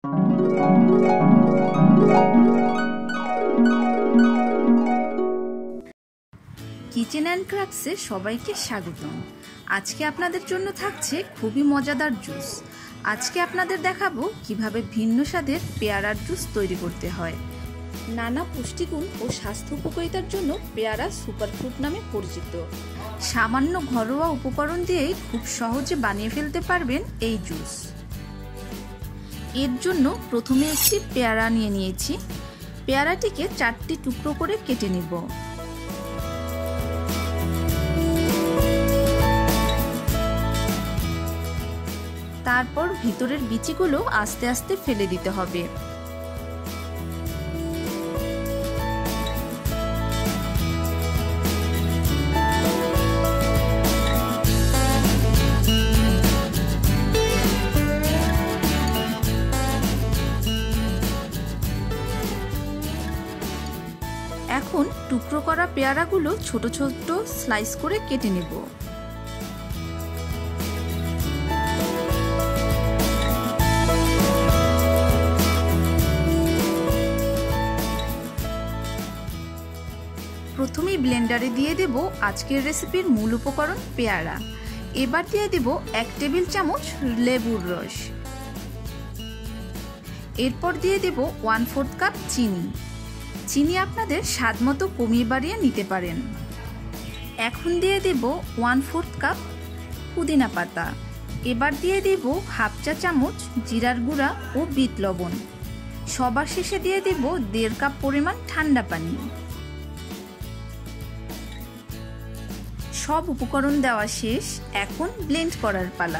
Kitchen and ক্রাফটসে সবাইকে স্বাগতম। আজকে আপনাদের জন্য থাকছে খুবই মজাদার জুস। আজকে আপনাদের দেখাবো কিভাবে ভিন্ন স্বাদের পেয়ারার জুস তৈরি করতে হয়। নানা পুষ্টিগুণ ও স্বাস্থ্য উপকারিতার জন্য পেয়ারা সুপারফ্রুট নামে পরিচিত। সামান্য ঘরোয়া উপকরণ দিয়েই খুব সহজে বানিয়ে ফেলতে পারবেন এই জুস। এর জন্য প্রথমে একটি পেয়ারা নিয়েছি। পেয়ারাটিকে 4টি টুকরো করে কেটে নিব। তারপর ভিতরের বিচিগুলো আস্তে আস্তে ফেলে দিতে হবে। এখন টুকরো করা পেয়ারাগুলো ছোট ছোট স্লাইস করে কেটে নেব। প্রথমেই ব্লেন্ডারে দিয়ে দেব আজকের রেসিপির মূল উপকরণ পেয়ারা। এবার দিয়ে দেব 1 টেবিল চামচ লেবুর রস। এরপর দিয়ে দেব 1/4 কাপ চিনি। চিনি আপনাদের স্বাদ মতো কমিয়ে বাড়িয়ে নিতে পারেন। এখন দিয়ে দেব 1/4 কাপ পুদিনা পাতা। এবার দিয়ে দেব 1/2 চা চামচ জিরার গুঁড়া ও বিট লবণ। সবার শেষে দিয়ে দেব 1.5 কাপ পরিমাণ ঠান্ডা পানি। সব উপকরণ দেওয়া শেষ, এখন ব্লেন্ড করার পালা।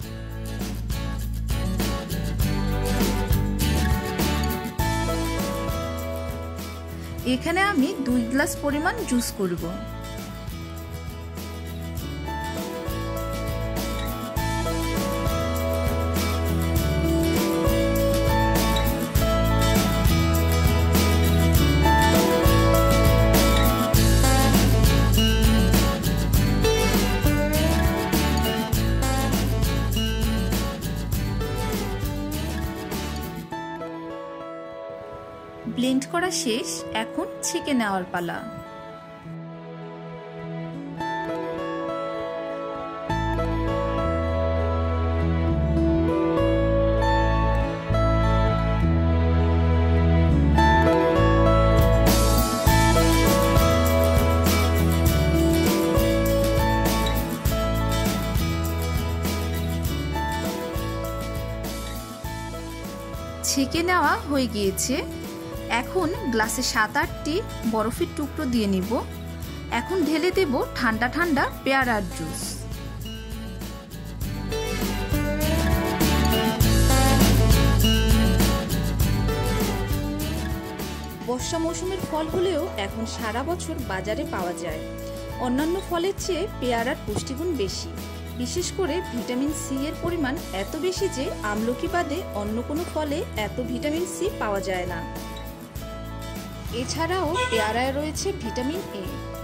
এখানে আমি 2 গ্লাস পরিমাণ জুস করব। ব্লেন্ড করা শেষ, এখন ছেঁকে নেওয়ার পালা। ছেঁকে নেওয়া হয়ে গিয়েছে। এখন গ্লাসে 7-8টি বরফের টুকরো দিয়ে নিব। এখন ঢেলে দেব ঠান্ডা ঠান্ডা পেয়ারার জুস। বর্ষা মৌসুমের ফল হলেও এখন সারা বছর বাজারে পাওয়া যায়। অন্যান্য ফলের চেয়ে পেয়ারার পুষ্টিগুণ বেশি। বিশেষ করে ভিটামিন সি এর পরিমাণ এত বেশি যে আমলকি বাদে অন্য কোনো ফলে এত ভিটামিন সি পাওয়া যায় না। এছাড়াও পেয়ারায় রয়েছে ভিটামিন এ।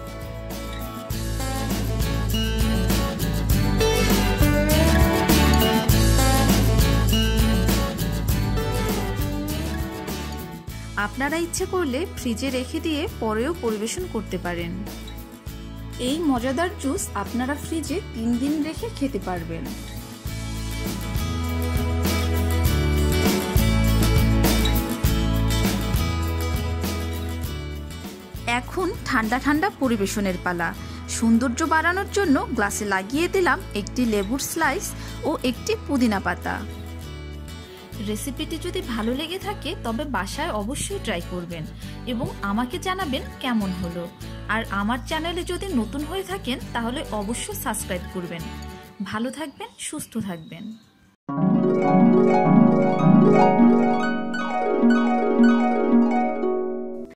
আপনারা ইচ্ছে করলে ফ্রিজে রেখে দিয়ে পরেও পরিবেশন করতে পারেন। এই মজাদার জুস আপনারা ফ্রিজে 3 দিন রেখে খেতে পারবেন। এখন ঠান্ডা ঠান্ডা পরিবেশনের পালা। সৌন্দর্য বাড়ানোর জন্য গ্লাসে লাগিয়ে দিলাম একটি লেবুর স্লাইস ও একটি পুদিনা পাতা। রেসিপিটি যদি ভালো লেগে থাকে তবে বাসায় অবশ্যই ট্রাই করবেন এবং আমাকে জানাবেন কেমন হলো। আর আমার চ্যানেলে যদি নতুন হয়ে থাকেন তাহলে অবশ্যই সাবস্ক্রাইব করবেন। ভালো থাকবেন, সুস্থ থাকবেন।